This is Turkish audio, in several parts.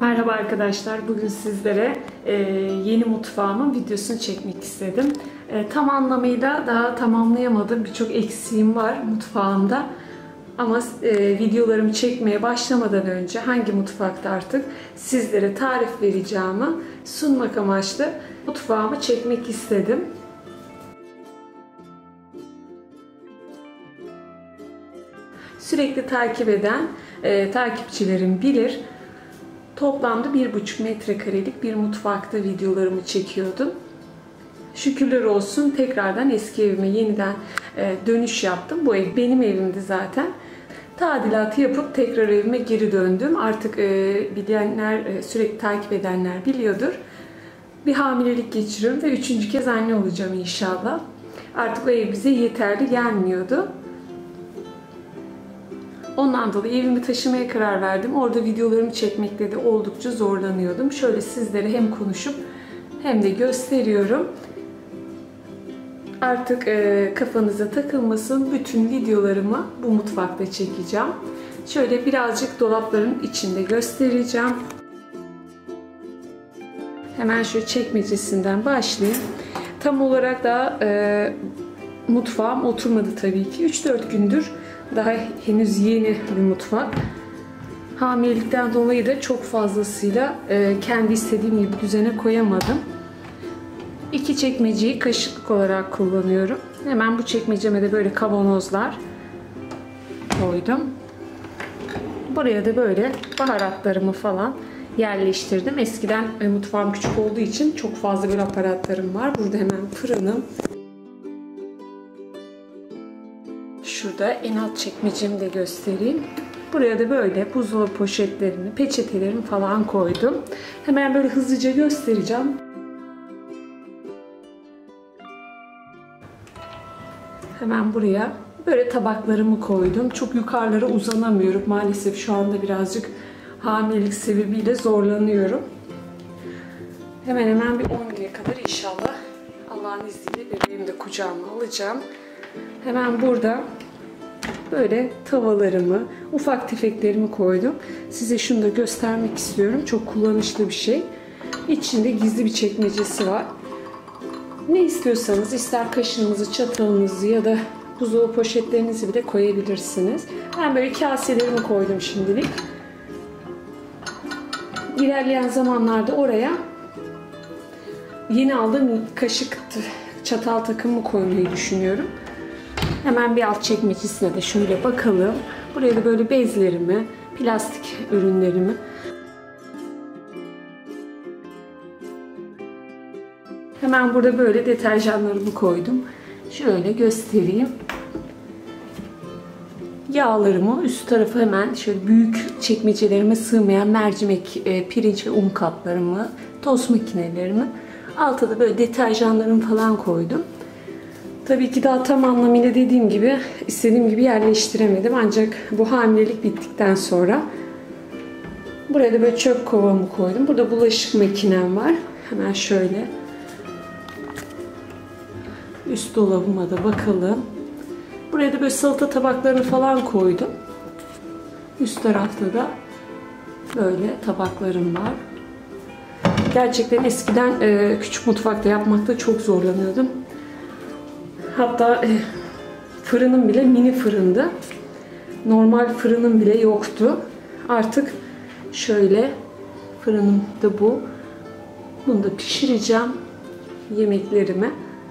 Merhaba arkadaşlar. Bugün sizlere yeni mutfağımın videosunu çekmek istedim. Tam anlamıyla daha tamamlayamadım. Birçok eksiğim var mutfağımda. Ama videolarımı çekmeye başlamadan önce hangi mutfakta artık sizlere tarif vereceğimi sunmak amaçlı mutfağımı çekmek istedim. Sürekli takip eden takipçilerim bilir. Toplamda 1,5 metrekarelik bir mutfakta videolarımı çekiyordum. Şükürler olsun tekrardan eski evime yeniden dönüş yaptım. Bu ev benim evimdi zaten. Tadilatı yapıp tekrar evime geri döndüm. Artık bilenler, sürekli takip edenler biliyordur. Bir hamilelik geçiriyorum ve 3. kez anne olacağım inşallah. Artık o ev bize yeterli gelmiyordu. Ondan dolayı evimi taşımaya karar verdim. Orada videolarımı çekmekte de oldukça zorlanıyordum. Şöyle sizlere hem konuşup hem de gösteriyorum. Artık kafanıza takılmasın. Bütün videolarımı bu mutfakta çekeceğim. Şöyle birazcık dolapların içinde göstereceğim. Hemen şöyle çekmecesinden başlayayım. Tam olarak da mutfağım oturmadı tabii ki. 3-4 gündür. Daha henüz yeni bir mutfak. Hamilelikten dolayı da çok fazlasıyla kendi istediğim gibi düzene koyamadım. 2 çekmeceyi kaşıklık olarak kullanıyorum. Hemen bu çekmeceme de böyle kavanozlar koydum. Buraya da böyle baharatlarımı falan yerleştirdim. Eskiden mutfağım küçük olduğu için çok fazla böyle aparatlarım var. Burada hemen fırınım. Şurada en alt çekmecemi de göstereyim. Buraya da böyle buzdolabı poşetlerimi, peçetelerimi falan koydum. Hemen böyle hızlıca göstereceğim. Hemen buraya böyle tabaklarımı koydum. Çok yukarılara uzanamıyorum. Maalesef şu anda birazcık hamilelik sebebiyle zorlanıyorum. Hemen bir 10 güne kadar inşallah Allah'ın izniyle bebeğimi de kucağıma alacağım. Hemen burada böyle tavalarımı, ufak tefeklerimi koydum. Size şunu da göstermek istiyorum. Çok kullanışlı bir şey. İçinde gizli bir çekmecesi var. Ne istiyorsanız, ister kaşığınızı, çatalınızı ya da buzdolabı poşetlerinizi bile koyabilirsiniz. Ben böyle kaselerimi koydum şimdilik. İlerleyen zamanlarda oraya yeni aldığım kaşık, çatal takımı koymayı düşünüyorum. Hemen bir alt çekmecesine de şöyle bakalım. Buraya da böyle bezlerimi, plastik ürünlerimi. Hemen burada böyle deterjanlarımı koydum. Şöyle göstereyim. Yağlarımı üst tarafa hemen şöyle büyük çekmecelerime sığmayan mercimek, pirinç ve un kaplarımı, tost makinelerimi. Altta da böyle deterjanlarımı falan koydum. Tabii ki daha tam anlamıyla dediğim gibi istediğim gibi yerleştiremedim. Ancak bu hamilelik bittikten sonra buraya da böyle çöp kovamı koydum. Burada bulaşık makinem var. Hemen şöyle üst dolabıma da bakalım. Buraya da böyle salata tabaklarını falan koydum. Üst tarafta da böyle tabaklarım var. Gerçekten eskiden küçük mutfakta yapmakta çok zorlanıyordum. Hatta fırınım bile mini fırındı. Normal fırınım bile yoktu. Artık şöyle fırınım da bu. Bunu da pişireceğim yemeklerimi.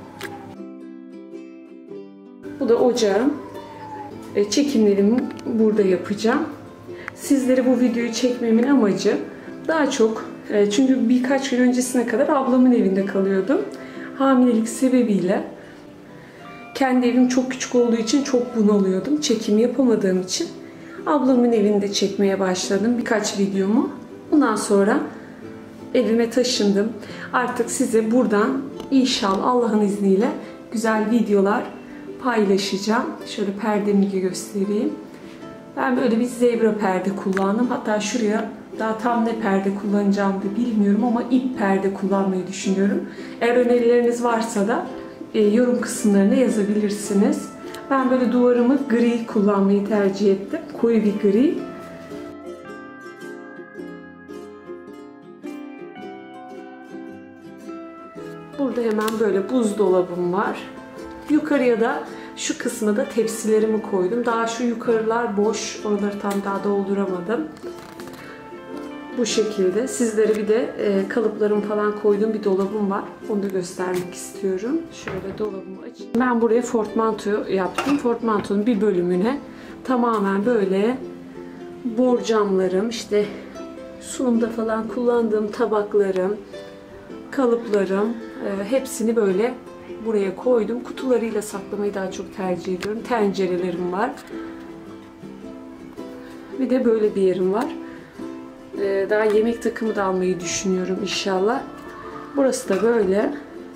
Bu da ocağım. Çekimlerimi burada yapacağım. Sizlere bu videoyu çekmemin amacı daha çok çünkü birkaç gün öncesine kadar ablamın evinde kalıyordum. Hamilelik sebebiyle kendi evim çok küçük olduğu için çok bunalıyordum. Çekim yapamadığım için ablamın evinde çekmeye başladım birkaç videomu. Bundan sonra evime taşındım. Artık size buradan inşallah Allah'ın izniyle güzel videolar paylaşacağım. Şöyle perdemi göstereyim. Ben böyle bir zebra perde kullandım. Hatta şuraya daha tam ne perde kullanacağımı da bilmiyorum ama ip perde kullanmayı düşünüyorum. Eğer önerileriniz varsa da yorum kısımlarına yazabilirsiniz. Ben böyle duvarımı gri kullanmayı tercih ettim. Koyu bir gri. Burada hemen böyle buzdolabım var. Yukarıya da şu kısmına da tepsilerimi koydum. Daha şu yukarılar boş. Oraları tam daha dolduramadım. Bu şekilde. Sizlere bir de kalıplarımı falan koyduğum bir dolabım var. Onu da göstermek istiyorum. Şöyle dolabımı açayım. Ben buraya portmanto yaptım. Portmantonun bir bölümüne tamamen böyle borcamlarım, işte sunumda falan kullandığım tabaklarım, kalıplarım, hepsini böyle buraya koydum. Kutularıyla saklamayı daha çok tercih ediyorum. Tencerelerim var. Bir de böyle bir yerim var. Daha yemek takımı da almayı düşünüyorum inşallah. Burası da böyle.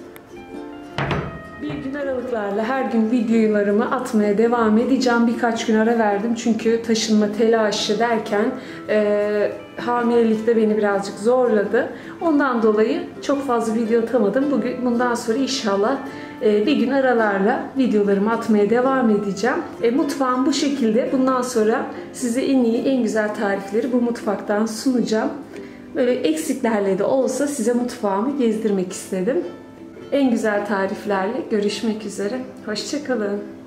Bir gün aralıklarla her gün videolarımı atmaya devam edeceğim. Birkaç gün ara verdim çünkü taşınma telaşı derken hamilelikte beni birazcık zorladı. Ondan dolayı çok fazla video atamadım. Bundan sonra inşallah bir gün aralarla videolarımı atmaya devam edeceğim. Mutfağım bu şekilde. Bundan sonra size en iyi, en güzel tarifleri bu mutfaktan sunacağım. Böyle eksiklerle de olsa size mutfağımı gezdirmek istedim. En güzel tariflerle görüşmek üzere. Hoşça kalın.